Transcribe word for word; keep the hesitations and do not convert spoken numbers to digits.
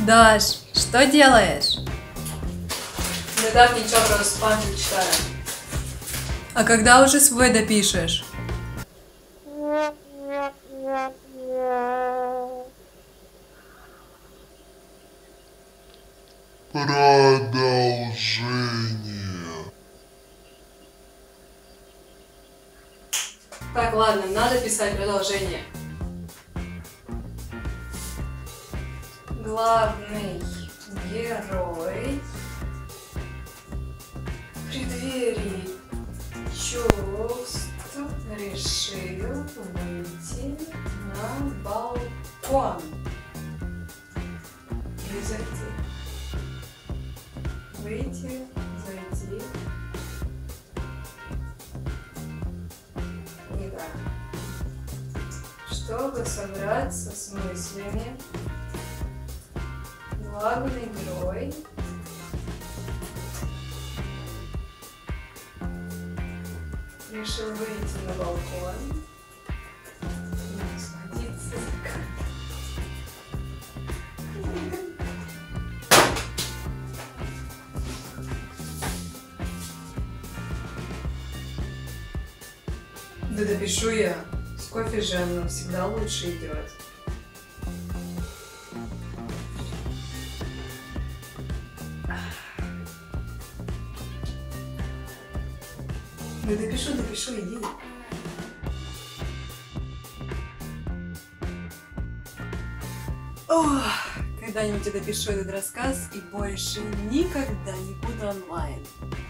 Даш, что делаешь? Да так, ничего, просто спамфик читаю. А когда уже свой допишешь? Продолжение. Так, ладно, надо писать продолжение. Главный герой в преддверии чувств решил выйти на балкон и зайти. Выйти, зайти. Не так. Чтобы собраться с мыслями, главный герой решил выйти на балкон и схватиться за камень. Да допишу я. С кофе же оно всегда лучше идет. Да допишу, допишу, иди. Ох, когда-нибудь я допишу этот рассказ и больше никогда не буду онлайн.